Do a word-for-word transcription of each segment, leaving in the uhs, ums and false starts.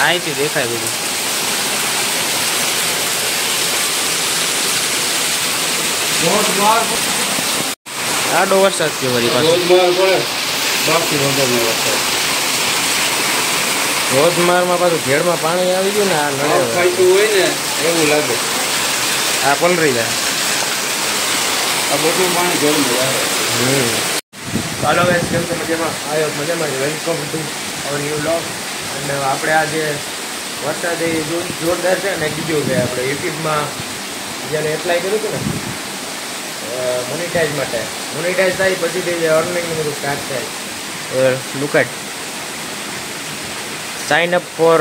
અહીંથી દેખાય બધું. આડો વરસાદ થયો વળી પાછો. ધોધમારમાં પાછું ઘેડમાં પાણી આવી ગયું ને આ નડે હોય ને એવું લાગે. આ પલરી જાય આ બધું પાણી ઘેડમાં આવે. હમ ચાલો ગાઈસ, કેમ છો? મજામાં? આવ્યો મજામાં. Welcome to our new vlog. અને આપણે આ જે વરસાદ એ જોરદાર છે ને, કીધું કે આપણે યુટ્યુબમાં જ્યારે એપ્લાય કર્યું હતું ને મોનિટાઈઝ માટે, મોનિટાઈઝ થાય પછીથી અર્નિંગનું બધું સ્ટાર્ટ થાય. Look at sign up for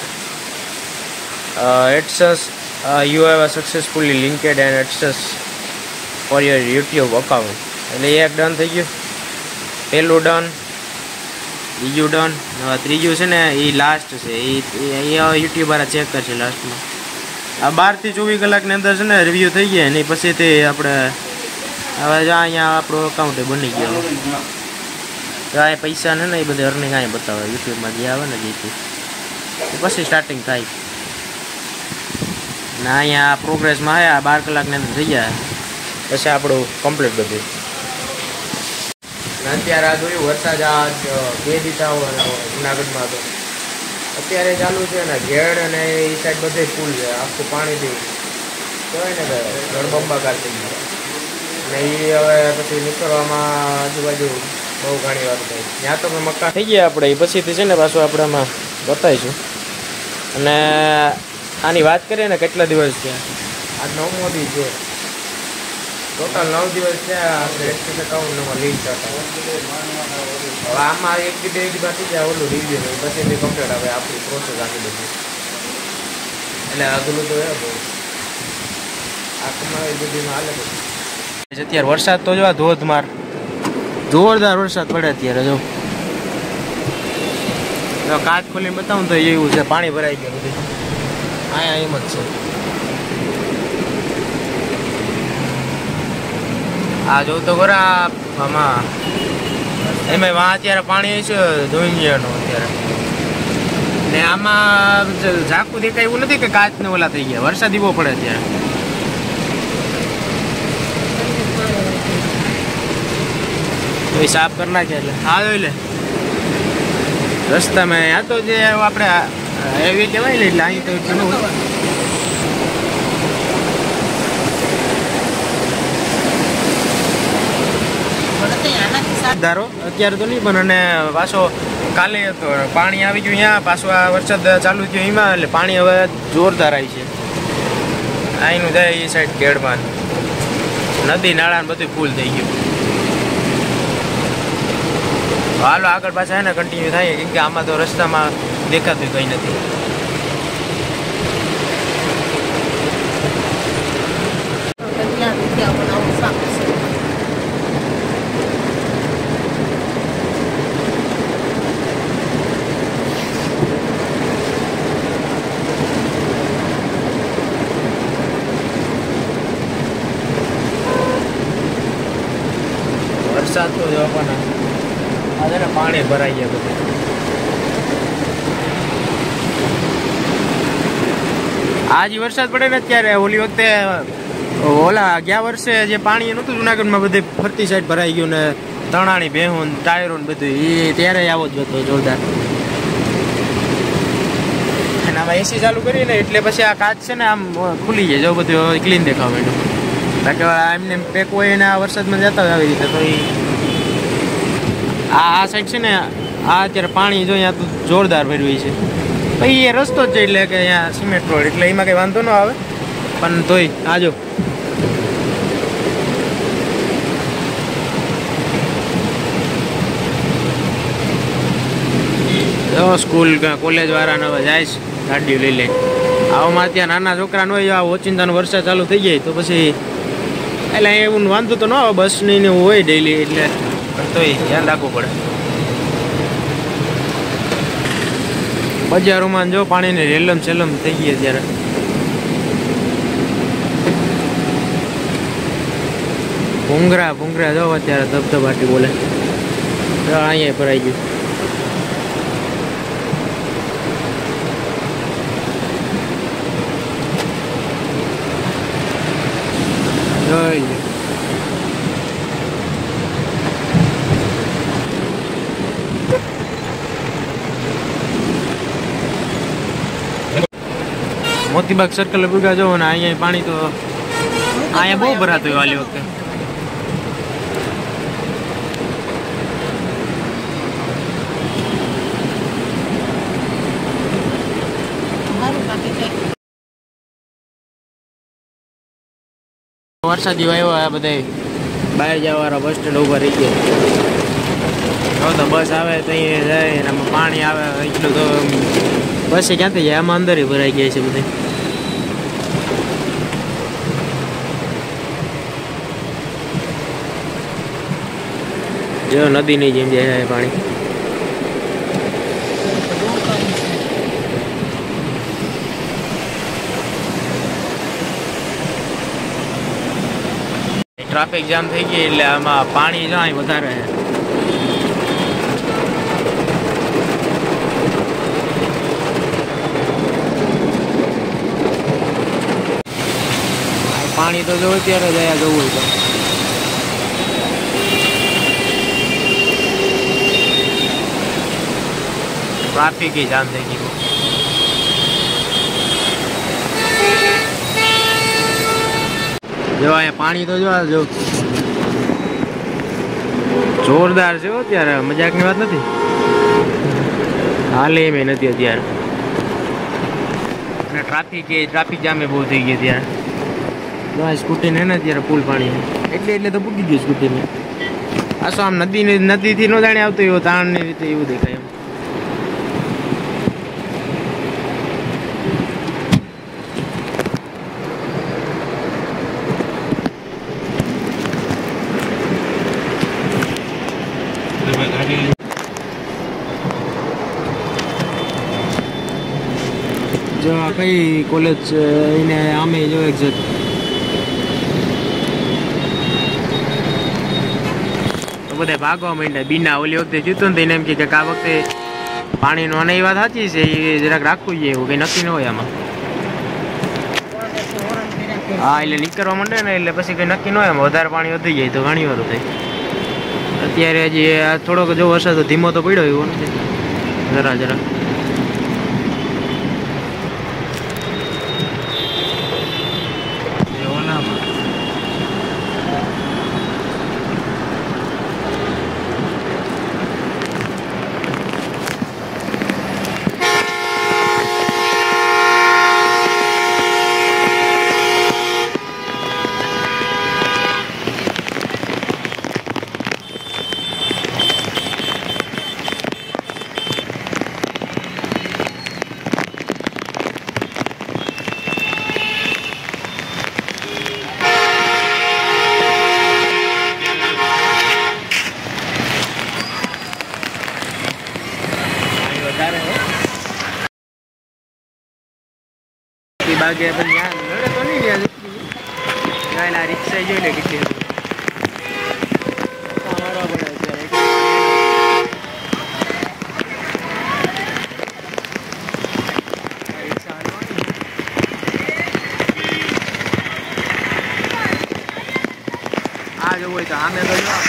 uh, AdSense. Uh, you have successfully linked an AdSense for your YouTube account. એટલે એક ડન થઈ ગયું, પહેલું ડન, બીજું ડન, હવે ત્રીજું છે ને એ લાસ્ટ છે. એ યુટ્યુબ વાળા ચેક કરશે લાસ્ટમાં. આ બારથી ચોવીસ કલાકની અંદર છે ને રિવ્યૂ થઈ ગયા ને પછીથી આપણે હવે જ્યાં અહીંયા આપણું અકાઉન્ટ બની ગયો. આ પૈસા ને એ બધી અર્નિંગ અહીંયા બતાવે યુટ્યુબમાં જે આવે ને જેથી પછી સ્ટાર્ટિંગ થાય ને અહીંયા પ્રોગ્રેસમાં આવ્યા બાર કલાકની અંદર થઈ જાય પછી આપણું કમ્પ્લીટ બધું. અત્યારે આ જોયું વરસાદ આ બે દીધા હોય જુનાગઢમાં તો અત્યારે ચાલુ છે ને ઘેડ અને એ સાઈડ બધે ફૂલ છે, આખું પાણી દે કહેવાય ને કે ગળબંબાકાર થઈ ગયો ને એ હવે પછી નીકળવામાં આજુબાજુ બહુ ઘણી વાર થાય. ત્યાં તો મક્કા થઈ ગયા આપણે, એ પછીથી છે ને પાછું આપણે આમાં બતાવીશું. અને આની વાત કરીએ ને કેટલા દિવસ થયા, આજ નવમો દિવસ છે. ટોટલ નવ દિવસ થયા આપણે એક્સિસ એકાઉન્ટમાં લિંક કરતા. હવે આમાં એક દી બે દીમાં થઈ જાય ઓલું રિવ્યુ પછી બી કમ્પ્લીટ આવે આપણી પ્રોસેસ આખી બધી. એટલે અઘરું તો એ બહુ આ કમાવી બધીમાં હાલે બધું. અત્યારે વરસાદ તો જોવા ધોધમાર જોરદાર વરસાદ પડે અત્યારે. જો કાચ ખોલીને બતાવું તો એવું છે, પાણી ભરાઈ ગયું બધું અહીંયા એમ જ છે. આ જો તો ખરા આમાં એમાં વાં અત્યારે પાણી છે ધોઈનું અત્યારે ને આમાં ઝાંખું દેખાય એવું નથી કે કાચ ને ઓલા થઈ ગયા. વરસાદ એવો પડે અત્યારે. સાફ કરી નાખ્યા એટલે હા જોઈ લે રસ્તામાં. આ તો જે આપણે હેવી કહેવાય ને એટલે અહીં તો ઘણું ધારો અત્યારે તો નહીં પણ અને પાછો કાલે તો પાણી આવી ગયું અહીંયા, પાછો આ વરસાદ ચાલુ થયો એમાં એટલે પાણી હવે જોરદાર આવી છે. અહીંનું જાય એ સાઈડ કેળમાં નદી નાળા બધું ફૂલ થઈ ગયું. હાલો આગળ પાછા ને કન્ટિન્યુ થાય કેમ કે આમાં તો રસ્તામાં દેખાતું કંઈ નથી. વરસાદ તો જવાના આજે ને પાણી ભરાઈ ગયા બધું. આજ વરસાદ પડે ને અત્યારે ઓલી વખતે ઓલા ગયા વર્ષે જે પાણી નહોતું જુનાગઢમાં બધે ફરતી સાઈડ ભરાઈ ગયું ને તણાણી ભેહું ટાયરો ને બધું એ ત્યારે આવો જ હતો જોરદાર. અને આમાં એસી ચાલુ કરી ને એટલે પછી આ કાચ છે ને આમ ખુલી જાય જો બધું ક્લીન દેખાવા માંડ્યું. બાકી એમને પેક હોય ને આ વરસાદમાં જતા હોય આવી રીતે તો એ આ આ સાઈડ છે ને આ અત્યારે પાણી જો અહીંયા તો જોરદાર ભર્યું છે. પછી એ રસ્તો જ છે એટલે કે અહીંયા સિમેન્ટ રોડ એટલે એમાં કંઈ વાંધો ન આવે પણ તોય આજો સ્કૂલ કોલેજ વાળાને હવે જાય છે ગાડીઓ લઈ લઈને. આવામાં ત્યાં નાના છોકરાને હોય આ ઓચિંતાનો વરસાદ ચાલુ થઈ જાય તો પછી એટલે એવું વાંધો તો ન આવે, બસ નહીં ને હોય ડેલી એટલે તોય ધ્યાન રાખવું પડે. બજારોમાં જો પાણીની રેલમ સેલમ થઈ ગઈ અત્યારે. ભૂંગરા ભૂંગરા જો અત્યારે ધબધબાટી બોલે અહીંયા ભરાઈ ગયું. મોતીબાગ સર્કલ ભૂગા જો ને અહીંયા પાણી તો અહીંયા બહુ ભરાતું હોય વાલી વખતે. વરસાદી આવ્યો આ બધા બહાર જવાવાળા બસ સ્ટેન્ડ ઉભા રહી ગયા. તો બસ આવે તો અહીંયા જાય ને આમાં પાણી આવે એટલું તો બસ ક્યાંથી જાય આમાં અંદર ભરાઈ ગયા છે બધે. જો નદીની જેમ જાય પાણી. ટ્રાફિક જામ થઈ ગઈ એટલે આમાં પાણી જાય વધારે. પાણી તો જો અત્યારે જયા જવું હોય તો ટ્રાફિક જામ થઈ ગયું. જો અહીંયા પાણી તો જો જો જોરદાર છે અત્યારે, મજાકની વાત નથી. હાલે એમ નથી અત્યારે. અને ટ્રાફિક એ ટ્રાફિક જામે બહુ થઈ ગઈ અત્યારે. સ્કૂટી ને અત્યારે ફૂલ પાણી એટલે એટલે તો પૂકી ગયું સ્કૂટીને. આ શું આમ નદી નદીથી નો જાણે આવતું એવું તાણની રીતે એવું દેખાય એમ. જો આ કઈ કોલેજ એને આમે જો એક્ઝેક્ટ તો બધા ભાગવા માંડ્યા. બીના ઓલી વખતે જીતું ને એને એમ કે આ વખતે પાણીનો અને એ વાત સાચી છે, એ જરાક રાખવું જોઈએ, એવું કંઈ નક્કી ન હોય આમાં. હા એટલે નીકળવા માંડે ને એટલે પછી કંઈ નક્કી ન હોય, આમાં વધારે પાણી વધી જાય તો ઘણી વાર થાય. અત્યારે હજી થોડોક જો વરસાદ તો ધીમો તો પડ્યો એવો નથી, જરા જરા. બાગે પણ ત્યાં નડે તો નહીં ગયા રિક્ષા જોઈ લે કેટલી મારવા પડે આ જવું હોય તો આમે તો જો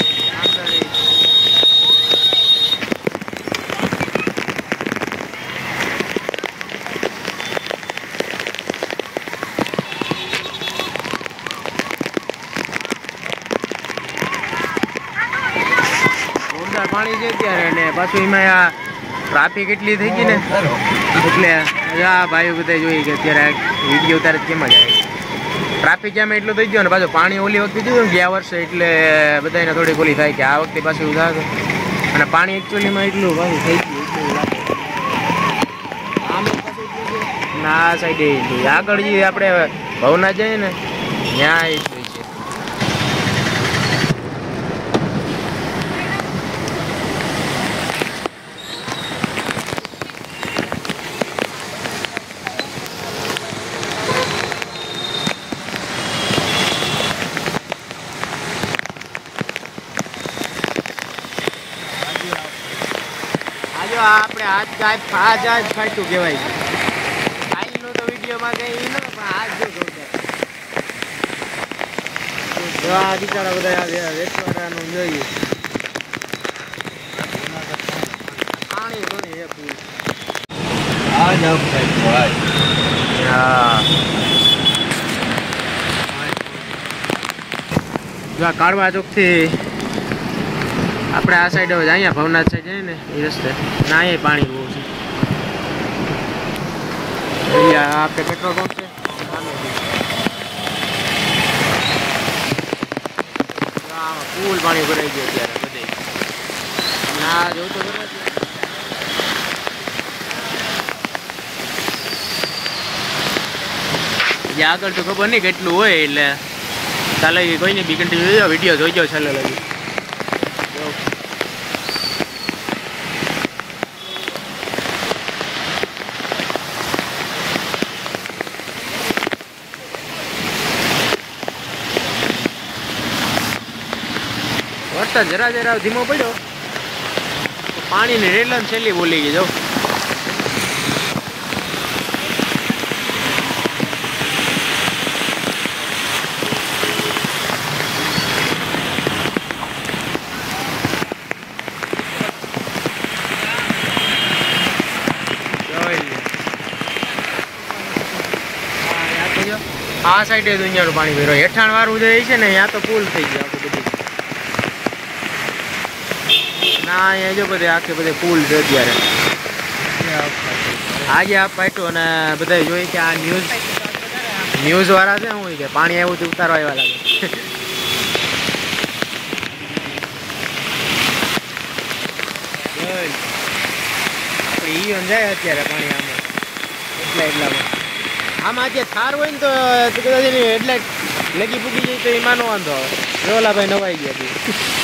પાણી છે અત્યારે ને પાછું એમાં આ ટ્રાફિક એટલી થઈ ગઈ ને એટલે આ ભાઈઓ બધા જોઈએ કે અત્યારે વિડીયો ઉતારે કેમ જ આવે. ટ્રાફિક જામ એટલું થઈ ગયો ને પાછું પાણી ઓલી વખતે જોયું ગયા વર્ષે એટલે બધાને થોડીક ઓલી થાય કે આ વખતે પાછું થાય. અને પાણી એકચ્યુઅલીમાં એટલું પાછું થઈ ગયું એટલું લાગે આમ પાછું ના આ સાઈડે એટલું આગળ જે આપણે ભવના જઈએ ને ત્યાં એટલું છે. આપણે આજ ગાય આજ આજ ફાટ્યું કહેવાય છે. કાલનું તો વિડીયોમાં કઈ ન પણ આજ જો જો આ બિચારા બધા વેચવાડાનું જોઈએ પાણી ઘણી હે ફૂલ આ જાવ સાહેબ હા જો આ કાળવા ચોકથી આપણે આ સાઈડ હવે અહીંયા ભવનાથ સાઈડ જઈએ ને એ રસ્તે ના અહીંયા પાણી બહુ છે. અહીંયા આપણે પેટ્રોલ પંપ છે ફૂલ પાણી ભરાઈ ગયું અત્યારે બધે. ના જોઉં તો ખરા આગળ તો ખબર નહીં કેટલું હોય એટલે ચાલે કોઈ નહીં બી કન્ટિન્યુ જોજો વિડીયો જોઈજો ચાલે લાગી. વરસાદ જરા જરા ધીમો પડ્યો પાણીની રેલન છેલ્લી બોલી ગઈ જાઉં. આ સાઈડે દુનિયાનું પાણી ભર્યું હેઠાણ વાળું જે છે ને ત્યાં તો પુલ થઈ ગયું આખું બધું. ના અહીંયા જો બધે આખે બધે પુલ છે અત્યારે. આજે આપ પાટ્યું અને બધા જોઈ કે આ ન્યૂઝ ન્યૂઝ વાળા છે શું કે પાણી આવ્યું તો ઉતારવા આવ્યા લાગે. આપણે ઈ જાય અત્યારે પાણી આમાં એટલા એટલામાં આમાં જે થાર હોય ને તો કદાચ એની હેડલાઇટ લગી પૂગી જાય તો એમાં નો વાંધો આવે. રોલાભાઈ નવાઈ ગયા હતી.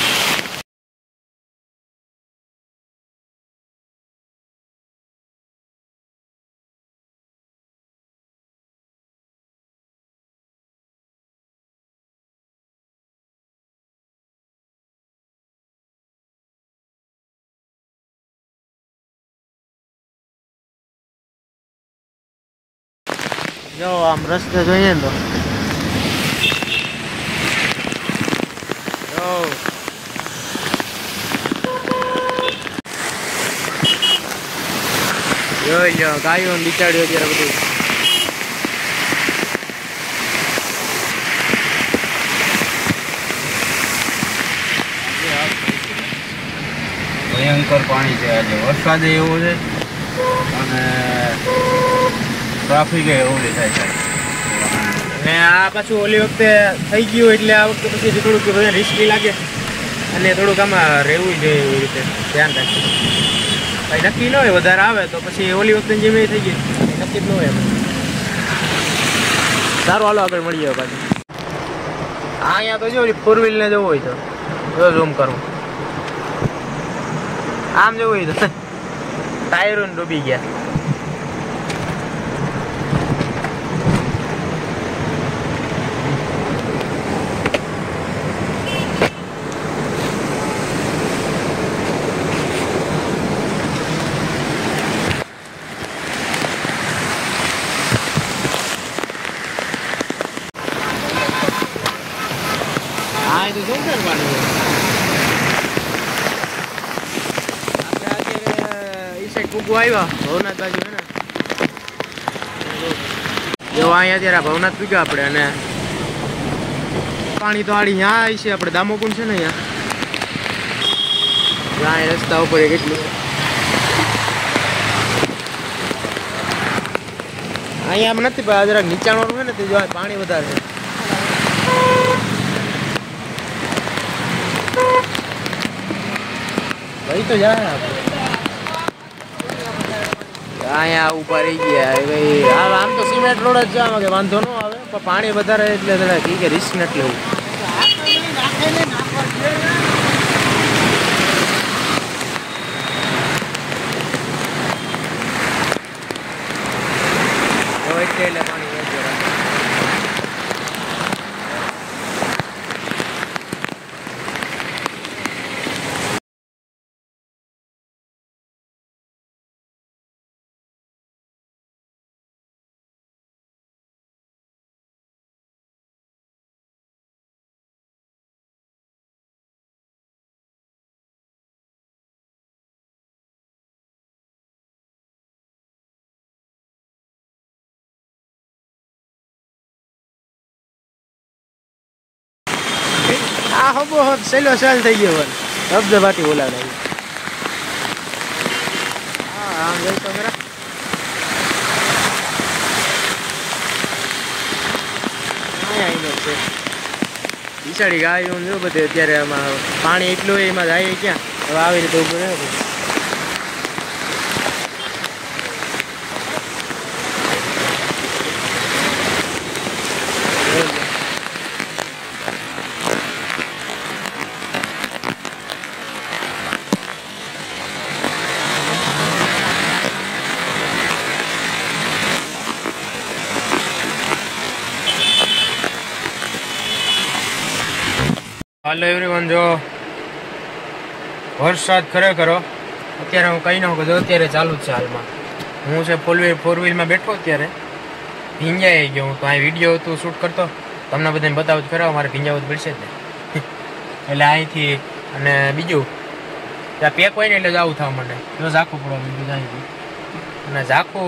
જો આમ રસ્તે જોઈએ ને તો જો જોઈ લો ગાયો ને બિચાડ્યો અત્યારે બધું. ભયંકર પાણી છે આજે. વરસાદ એવો છે અને ટ્રાફિક એવું દેખાય છે. અને આ પાછું ઓલી વખતે થઈ ગયું એટલે આ વખતે પછી થોડુંક બધા રિસ્કી લાગે અને થોડુંક આમાં રહેવું જોઈએ એવી રીતે ધ્યાન રાખીએ. ભાઈ નક્કી ન હોય વધારે આવે તો પછી ઓલી વખતે જેમ એ થઈ ગઈ નક્કી જ ન હોય. સારું હાલો આગળ મળીએ પાછું. હા અહીંયા તો જો ફોર વ્હીલને જવું હોય તો જો ઝૂમ કરું આમ જવું હોય તો ટાયરો ડૂબી ગયા. હા એ તો જોરદાર પાણી આપણે આજે એ સાઈડ પૂગવા આવ્યા ભવનાથ બાજુ હે ને જો અહીંયા અત્યારે ભવનાથ પૂગ્યા આપણે અને પાણી તો આડી ત્યાં આવી છે આપણે દામોકુંડ છે ને અહીંયા ત્યાં રસ્તા ઉપર કેટલું અહીંયા આમ નથી પણ જરાક નીચાણવાળું છે ને તે જો પાણી વધારે છે. ભાઈ તો જાય અહીંયા ઉભા રહી ગયા ભાઈ. આમ તો સિમેન્ટ રોડ જ છે આમાં કે વાંધો ન આવે પણ પાણી વધારે એટલે ઠીક કે રિસ્ક નથી લેવું. એટલે પાણી આ હબો હબ સેલો સેલ થઈ ગયો વર શબ્દ બાટી બોલાવે હા આમ જઈ તો ખરા બિસાડી ગાય જો બધે અત્યારે આમાં પાણી એટલું એમાં જાય ક્યાં હવે આવી રીતે ઉભું રહે હાલો એવરીવન જો વરસાદ ખરેખર અત્યારે હું કહી નાખું તો અત્યારે ચાલુ જ છે હાલમાં હું છે ફોર વ્હીલ ફોર વ્હીલમાં બેઠો અત્યારે ભીંજાઈ ગયો હું તો અહીં વિડીયો હતું શૂટ કરતો તમને બધાને બતાવું જ ખરા મારે ભીંજાવું જ પડશે જ ને એટલે અહીંથી અને બીજું ત્યાં પેક હોય ને એટલે જ આવું થવા મને જો ઝાખું પડવા બીજું અહીંથી અને ઝાખું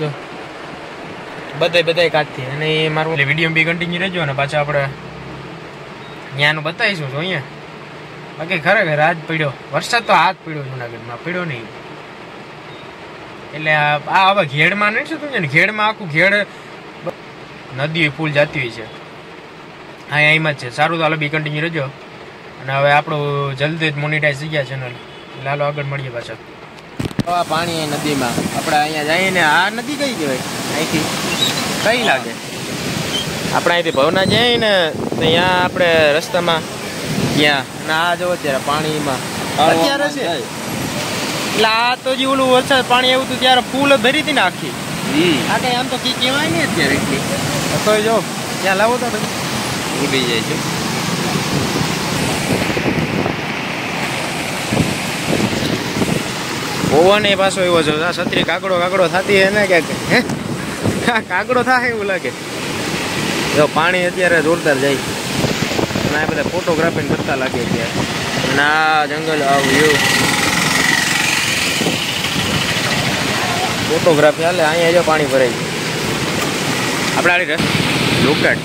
બધાય બધાય કાઢથી અને એ મારું વિડીયો બી કન્ટિન્યુ રહેજો અને પાછા આપણે ત્યાંનું બતાવીશું તો અહીંયા બાકી ખરેખર આજ પડ્યો વરસાદ તો હાથ પડ્યો જુનાગઢમાં પડ્યો નહીં એટલે આ હવે ઘેડમાં નહીં શું તું ને ઘેડમાં આખું ઘેડ નદી ફૂલ જતી હોય છે હા અહીંમાં જ છે સારું તો હાલો બી કન્ટિન્યુ રહેજો અને હવે આપણું જલ્દી જ મોનિટાઈઝ થઈ ગયા ચેનલ એટલે હાલો આગળ મળીએ પાછા આ પાણી નદીમાં આપણે અહીંયા જઈએ ને આ નદી કઈ કહેવાય અહીંથી કઈ લાગે આપણે અહીંથી ભવના જઈએ ને ત્યાં આપણે રસ્તામાં ત્યાં ના આ જો અત્યારે પાણીમાં અત્યારે છે એટલે આ તો જે ઓલું વરસાદ પાણી આવ્યું હતું ત્યારે ફૂલ ભરી હતી ને આખી આ કઈ આમ તો કઈ કહેવાય નહીં અત્યારે એટલી તો જો ત્યાં લાવો તો ઉડી જાય છે પવન એ પાછો એવો છે છત્રી કાકડો કાકડો થતી હે ને ક્યાંક હે કાકડો થાય એવું લાગે જો પાણી અત્યારે જોરદાર જાય અને આ બધા ફોટોગ્રાફી કરતા લાગે અત્યારે ના જંગલ આવું એવું ફોટોગ્રાફી હાલે અહીંયા જો પાણી ભરાય આપણે આડી રસ લોકટ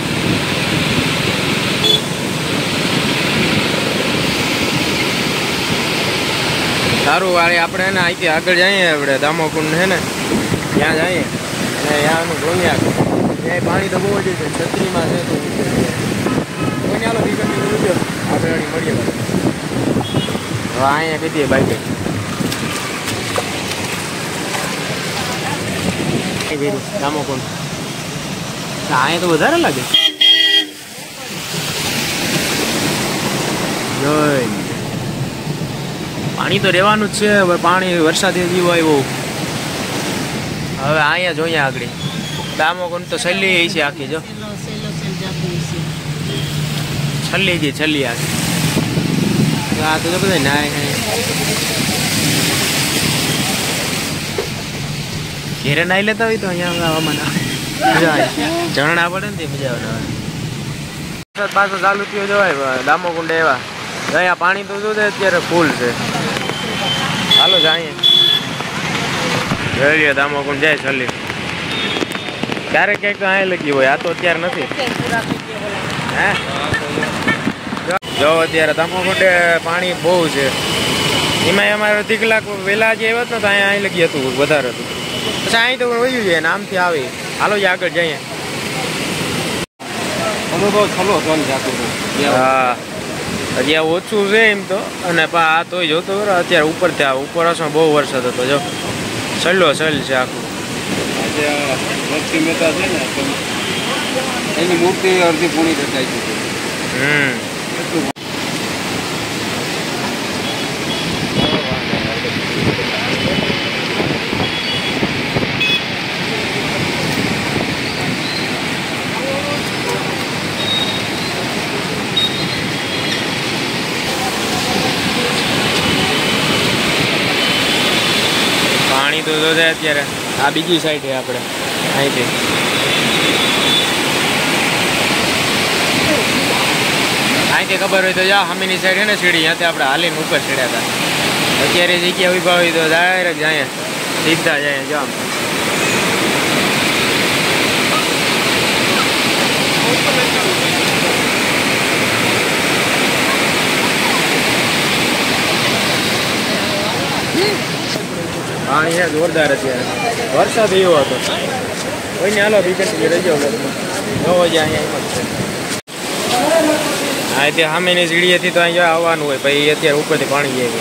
સારું વાળી આપણે ને અહીંથી આગળ જઈએ આપણે દામોકુંડ છે ને ત્યાં જઈએ અને ત્યાંનું જોઈએ ત્યાં પાણી તો બહુ જ છે છત્રીમાં છે તો કોઈને હાલો વિકલ્પ રૂપિયો આપણે મળીએ હવે અહીંયા કીધી બાઈક દામોકુંડ અહીંયા તો વધારે લાગે જોઈ પાણી તો રહેવાનું જ છે હવે પાણી વરસાદી જીવ આવ્યો હવે અહીંયા જોઈએ આગળ દામોકુંડ તો છલ્લી છે આખી જો છલ્લી છે છલ્લી આખી આ તો બધા નાય ઘેરે નાઈ લેતા હોય તો અહીંયા હવામાન મજા આવે ઝરણા પડે ને તે મજા આવે વરસાદ પાછો ચાલુ થયો જવાય દામોકુંડ એવા અહીંયા પાણી તો શું છે અત્યારે ફૂલ છે હાલો જાય જોઈએ દામોકુંડ જાય છલ્લી ક્યારેક ક્યાંક અહીં લગી હોય આ તો અત્યારે નથી હે જો અત્યારે દામોકુંડે પાણી બહુ છે એમાં અમારે અડધી કલાક વહેલા જે આવ્યો ને તો અહીંયા અહીં લગી હતું વધારે હતું પછી અહીં તો વયું છે નામથી આવી હાલો જ આગળ જઈએ હા હજી આ ઓછું છે એમ તો અને આ તોય જોતો અત્યારે ઉપર ત્યાં ઉપરવાસમાં બહુ વરસાદ હતો જો સલ્લો સલ છે આખું મહેતા છે ને એની મૂર્તિ અડધી પૂરી રચાઈ છે હમ પાણી તો જો છે અત્યારે આ બીજી સાઈડ છે આપણે અહીંથી અહીંથી ખબર હોય તો જા સામેની સાઈડ છે ને સીડી ત્યાંથી આપણે હાલીને ઉપર ચડ્યા હતા અત્યારે જગ્યા ઉભા હોય તો ડાયરેક્ટ જાય સીધા જાય જો આમ પાણી છે જોરદાર અત્યારે વરસાદ એવો હતો કોઈને હાલો બીજા રજો નવો જ અહીંયા એમ જ છે હા ત્યાં સામેની સીડીએથી તો અહીંયા આવવાનું હોય પછી અત્યારે ઉપરથી પાણી જાય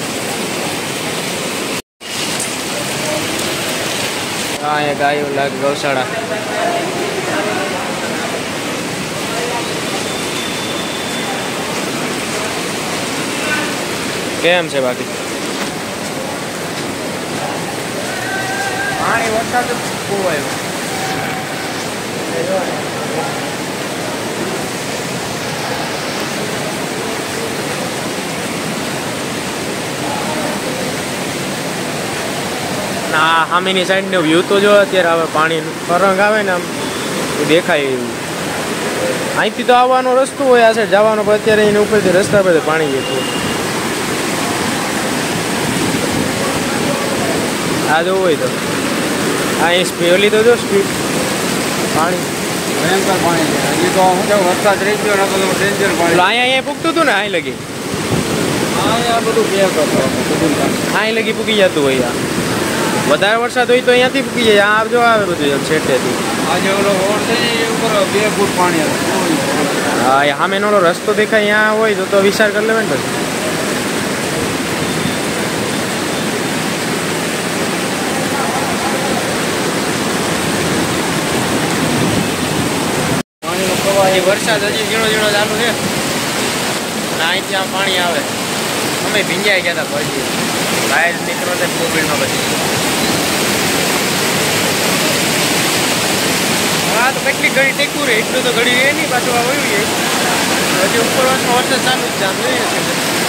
હા અહીંયા ગાયો લાગે ગૌશાળા કેમ છે બાકી પાણી વરસાદ બહુ આવ્યો આ સામેની સાઈડનો વ્યૂ તો જો અત્યારે આવે પાણી તરંગ આવે ને આમ દેખાય એવું અહીંથી તો આવવાનો રસ્તો હોય આ સાઈડ જવાનો પણ અત્યારે એની ઉપરથી રસ્તા પર પાણી જતું આ જોવું હોય તો આ એ ઓલી તો જો સ્પીડ પાણી ભયંકર પાણી છે હજી તો શું કેવું વરસાદ રહી ગયો ને તો ડેન્જર પાણી અહીંયા અહીંયા પૂગતું હતું ને અહીં લગી અહીંયા બધું બે કરતો અહીં લગી પૂગી જતું હોય આ વધારે વરસાદ હોય તો અહીંયાથી પૂકી જાય આ જો આવે બધું છેટેથી આજે ઓલો રોડ છે એ ઉપર બે ફૂટ પાણી હતું હા એ સામેનો ઓલો રસ્તો દેખાય અહીંયા હોય તો તો વિચાર કરી લેવાય ને પછી પાણીનો પ્રવાહ એ વરસાદ હજી ઝીણો ઝીણો ચાલુ છે અને અહીંથી આમ પાણી આવે અમે ભીંજાઈ ગયા હતા પછી બહાર નીકળો તો કોવિડમાં પછી હા તો કેટલી ઘડી ટેકવું રહે એટલું તો ઘડી રહે નહીં પાછું આ વયું જાય હજી ઉપર વર્ષમાં વરસાદ ચાલુ જ ચાલુ જોઈએ છે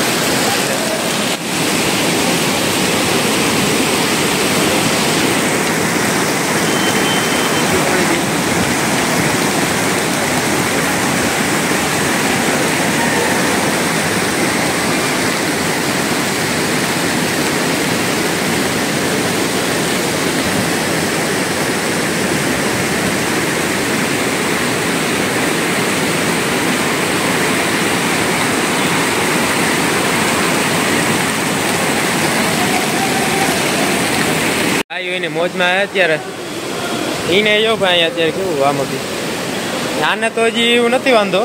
એને મોજમાં આવ્યા અત્યારે એને જો ભાઈ અત્યારે કેવું આમાંથી આને તો હજી એવું નથી વાંધો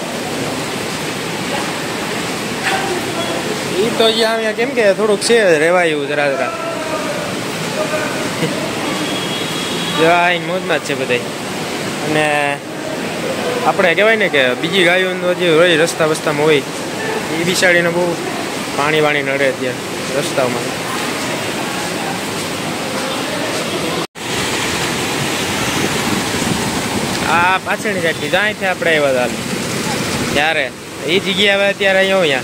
એ તો હજી અહીંયા કેમ કે થોડુંક છે રહેવાય એવું જરા જરા જો આ એને મોજમાં જ છે બધા અને આપણે કહેવાય ને કે બીજી ગાયો હજી હોય રસ્તા બસ્તામાં હોય એ બિસાડીને બહુ પાણી વાણી નડે અત્યારે રસ્તાઓમાં આ પાછળની સાઈડથી જ્યાંથી આપણે આવ્યા હતા ત્યારે એ જગ્યાએ આવે ત્યારે અહીંયા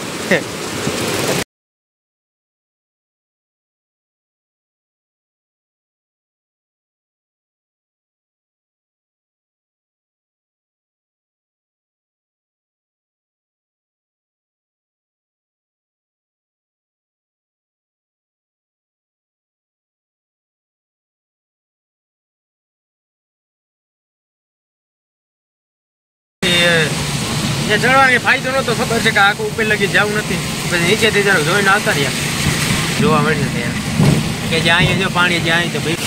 અહીંયા ચડવાની ફાયદો નતો ખબર છે કે આખું ઉપર લગી જવું નથી પછી નીચેથી જરાક જોઈને આવતા રહ્યા જોવા મળ્યું ત્યાં કે જ્યાં અહીંયા જો પાણી જ્યાં તો ભાઈ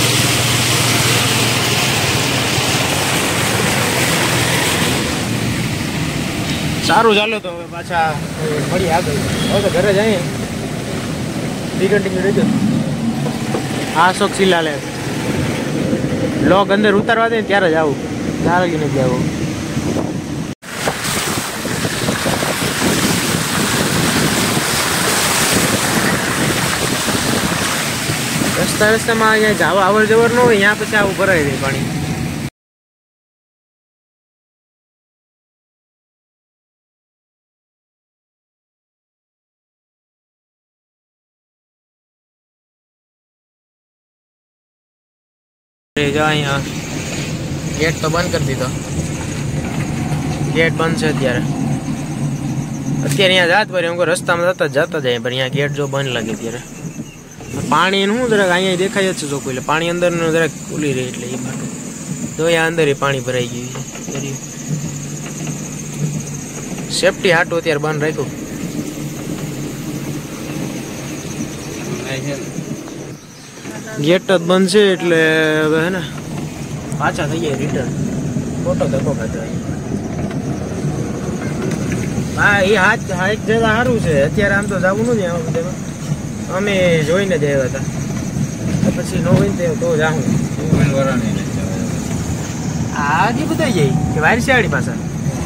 સારું ચાલો તો હવે પાછા મળી આગળ હવે તો ઘરે જઈએ કન્ટિન્યુ રહેજો હા અશોક શિલાલે લોક અંદર ઉતારવા દે ત્યારે જ આવું ત્યારે જ નથી આવું રસ્તા રસ્તામાં અહીંયા જવા અવર જવર ન હોય અહીંયા પછી આવું ભરાઈ જાય પાણી જો અહીંયા ગેટ તો બંધ કરી દીધો ગેટ બંધ છે અત્યારે અત્યારે અહીંયા જાત ભરી હું રસ્તામાં જતા જતા જાય પણ અહીંયા ગેટ જો બંધ લાગે ત્યારે પાણી શું જરાક અહીંયા દેખાય જ છે ચોખ્ખું એટલે પાણી અંદરનું જરાક ખુલી રહે એટલે એ માટું તો અહીંયા અંદર પાણી ભરાઈ ગયું છે સેફટી હાટું અત્યારે બંધ રાખ્યું ગેટ જ બંધ છે એટલે હવે હે ને પાછા થઈ જાય રિટર્ન. ફોટો ધક્કો ખાતો હા એ હાથ હાઈક જરા સારું છે. અત્યારે આમ તો જવું નથી આમાં બધામાં. અમે જોઈને જ આવ્યા હતા પછી નો હોય ને તો જાઉં. આ જે બધા જાય કે વારસિયાળી પાછા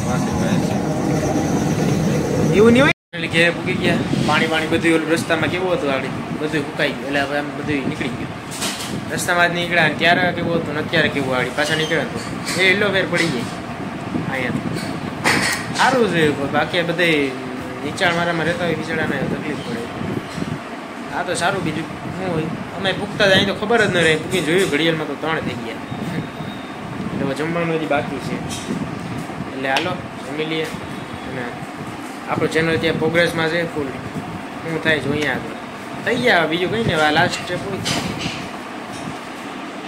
એવું નહીં હોય. એટલે ઘેર પૂકી ગયા. પાણી પાણી બધું ઓલું રસ્તામાં કેવું હતું આગળ બધું ફૂકાઈ ગયું. એટલે હવે આમ બધું નીકળી ગયું. રસ્તામાં જ નીકળ્યા ત્યારે કેવું હતું ને અત્યારે કેવું આગળ પાછા નીકળ્યા હતું એ એટલો ફેર પડી જાય અહીંયા. સારું છે બાકી બધે નીચાણવાળામાં રહેતા હોય બિચારાને તકલીફ પડે. આ તો સારું બીજું શું હોય. અમે પૂગતા જાય તો ખબર જ ન રહે. પૂકી જોયું ઘડિયાળમાં તો ત્રણ થઈ ગયા. એટલે જમવાનું હજી બાકી છે એટલે હાલો જમી લઈએ. અને આપણો ચેનલ ત્યાં પ્રોગ્રેસમાં છે ફૂલ. શું થાય જોઈએ આગળ થઈ ગયા બીજું કંઈ ને લાસ્ટ સ્ટેપ હોય.